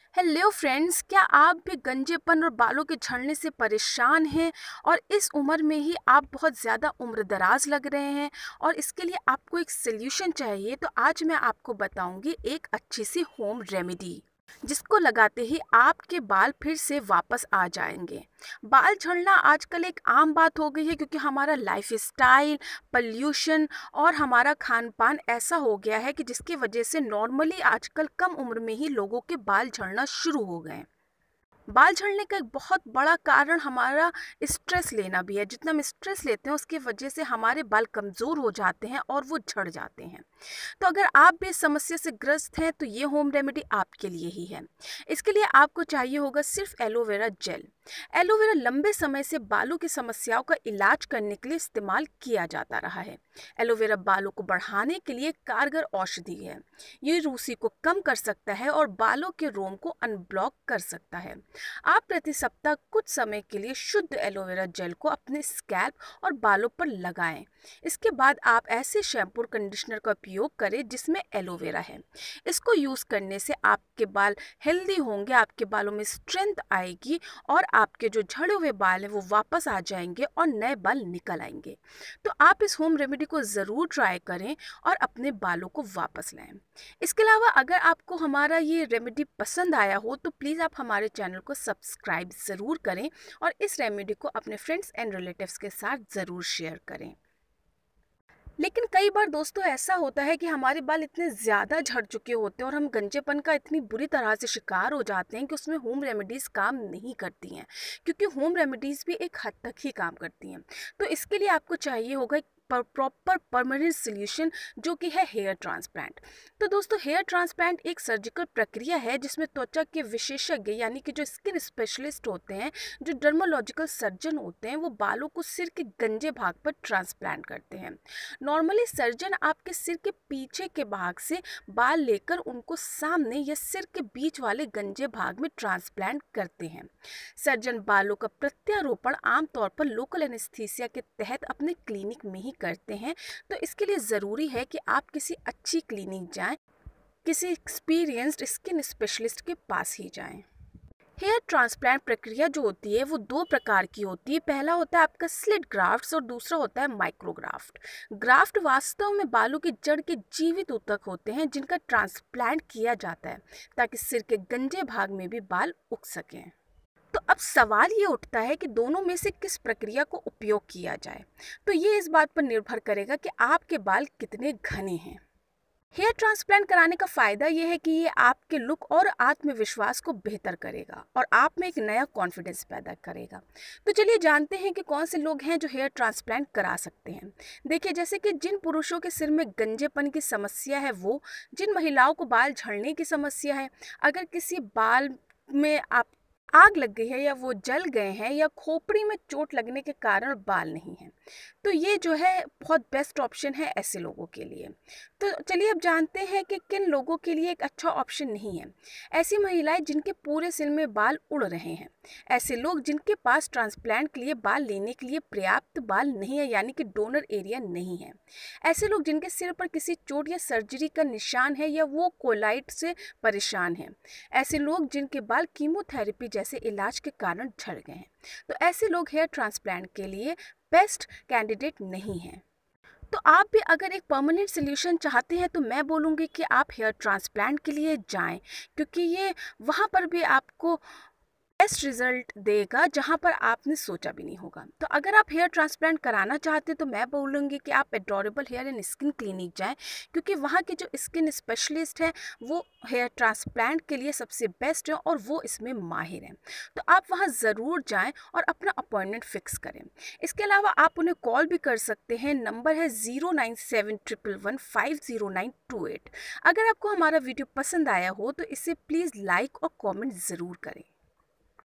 Hello friends, क्या आप भी गंजेपन और बालों के झड़ने से परेशान हैं और इस उम्र में ही आप बहुत ज़्यादा उम्रदराज लग रहे हैं और इसके लिए आपको एक सल्यूशन चाहिए। तो आज मैं आपको बताऊंगी एक अच्छी सी होम रेमेडी जिसको लगाते ही आपके बाल फिर से वापस आ जाएंगे। बाल झड़ना आजकल एक आम बात हो गई है क्योंकि हमारा लाइफ स्टाइल, पोल्यूशन और हमारा खान पान ऐसा हो गया है कि जिसकी वजह से नॉर्मली आजकल कम उम्र में ही लोगों के बाल झड़ना शुरू हो गए हैं। बाल झड़ने का एक बहुत बड़ा कारण हमारा स्ट्रेस लेना भी है। जितना हम स्ट्रेस लेते हैं उसकी वजह से हमारे बाल कमज़ोर हो जाते हैं और वो झड़ जाते हैं। तो अगर आप भी इस समस्या से ग्रस्त हैं तो ये होम रेमेडी आपके लिए ही है। इसके लिए आपको चाहिए होगा सिर्फ एलोवेरा जेल। एलोवेरा लंबे समय से बालों की समस्याओं का इलाज करने के लिए इस्तेमाल किया जाता रहा है। एलोवेरा बालों को बढ़ाने के लिए कारगर औषधि है। ये रूसी को कम कर सकता है और बालों के रोम को अनब्लॉक कर सकता है। आप प्रति सप्ताह कुछ समय के लिए शुद्ध एलोवेरा जेल को अपने स्कैल्प और बालों पर लगाएं। इसके बाद आप ऐसे शैम्पू और कंडीशनर का उपयोग करें जिसमें एलोवेरा है। इसको यूज़ करने से आपके बाल हेल्दी होंगे, आपके बालों में स्ट्रेंथ आएगी और आपके जो झड़े हुए बाल हैं वो वापस आ जाएंगे और नए बाल निकल आएंगे। तो आप इस होम रेमेडी को ज़रूर ट्राई करें और अपने बालों को वापस लाएं। इसके अलावा अगर आपको हमारा ये रेमेडी पसंद आया हो तो प्लीज़ आप हमारे चैनल को सब्सक्राइब ज़रूर करें और इस रेमेडी को अपने फ्रेंड्स एंड रिलेटिव्स के साथ ज़रूर शेयर करें। लेकिन कई बार दोस्तों ऐसा होता है कि हमारे बाल इतने ज़्यादा झड़ चुके होते हैं और हम गंजेपन का इतनी बुरी तरह से शिकार हो जाते हैं कि उसमें होम रेमेडीज़ काम नहीं करती हैं, क्योंकि होम रेमेडीज़ भी एक हद तक ही काम करती हैं। तो इसके लिए आपको चाहिए होगा एक प्रॉपर परमानेंट सोल्यूशन जो कि है हेयर ट्रांसप्लांट। तो दोस्तों हेयर ट्रांसप्लांट एक सर्जिकल प्रक्रिया है जिसमें त्वचा के विशेषज्ञ यानी कि जो स्किन स्पेशलिस्ट होते हैं, जो डर्मोलॉजिकल सर्जन होते हैं, वो बालों को सिर के गंजे भाग पर ट्रांसप्लांट करते हैं। नॉर्मली सर्जन आपके सिर के पीछे के भाग से बाल लेकर उनको सामने या सिर के बीच वाले गंजे भाग में ट्रांसप्लांट करते हैं। सर्जन बालों का प्रत्यारोपण आमतौर पर लोकल एनेस्थीसिया के तहत अपने क्लिनिक में ही करते हैं। तो इसके लिए ज़रूरी है कि आप किसी अच्छी क्लिनिक जाएं, किसी एक्सपीरियंस्ड स्किन स्पेशलिस्ट के पास ही जाएं। हेयर ट्रांसप्लांट प्रक्रिया जो होती है वो दो प्रकार की होती है। पहला होता है आपका स्लिट ग्राफ्ट्स और दूसरा होता है माइक्रोग्राफ्ट। ग्राफ्ट वास्तव में बालों की जड़ के जीवित ऊतक होते हैं जिनका ट्रांसप्लांट किया जाता है ताकि सिर के गंजे भाग में भी बाल उग सकें। तो अब सवाल ये उठता है कि दोनों में से किस प्रक्रिया को उपयोग किया जाए। तो ये इस बात पर निर्भर करेगा कि आपके बाल कितने घने हैं। हेयर ट्रांसप्लांट कराने का फ़ायदा यह है कि ये आपके लुक और आत्मविश्वास को बेहतर करेगा और आप में एक नया कॉन्फिडेंस पैदा करेगा। तो चलिए जानते हैं कि कौन से लोग हैं जो हेयर ट्रांसप्लांट करा सकते हैं। देखिए, जैसे कि जिन पुरुषों के सिर में गंजेपन की समस्या है वो, जिन महिलाओं को बाल झड़ने की समस्या है, अगर किसी बाल में आप आग लग गई है या वो जल गए हैं या खोपड़ी में चोट लगने के कारण बाल नहीं हैं, तो ये जो है बहुत बेस्ट ऑप्शन है ऐसे लोगों के लिए। तो चलिए अब जानते हैं कि किन लोगों के लिए एक अच्छा ऑप्शन नहीं है। ऐसी महिलाएं जिनके पूरे सिर में बाल उड़ रहे हैं, ऐसे लोग जिनके पास ट्रांसप्लांट के लिए बाल लेने के लिए पर्याप्त बाल नहीं है यानी कि डोनर एरिया नहीं है, ऐसे लोग जिनके सिर पर किसी चोट या सर्जरी का निशान है या वो कोलाइट से परेशान हैं, ऐसे लोग जिनके बाल कीमोथेरेपी जैसे इलाज के कारण झड़ गए हैं। तो ऐसे लोग हेयर ट्रांसप्लांट के लिए बेस्ट कैंडिडेट नहीं हैं। तो आप भी अगर एक परमानेंट सोल्यूशन चाहते हैं तो मैं बोलूँगी कि आप हेयर ट्रांसप्लांट के लिए जाएं, क्योंकि ये वहाँ पर भी आपको बेस्ट रिजल्ट देगा जहाँ पर आपने सोचा भी नहीं होगा। तो अगर आप हेयर ट्रांसप्लांट कराना चाहते हैं तो मैं बोलूँगी कि आप adorable hair and skin clinic जाएं, क्योंकि वहाँ के जो स्किन स्पेशलिस्ट हैं वो हेयर ट्रांसप्लांट के लिए सबसे बेस्ट है और वो इसमें माहिर हैं। तो आप वहाँ ज़रूर जाएं और अपना अपॉइंटमेंट फ़िक्स करें। इसके अलावा आप उन्हें कॉल भी कर सकते हैं, नंबर है 09711150928। अगर आपको हमारा वीडियो पसंद आया हो तो इसे प्लीज़ लाइक और कॉमेंट ज़रूर करें।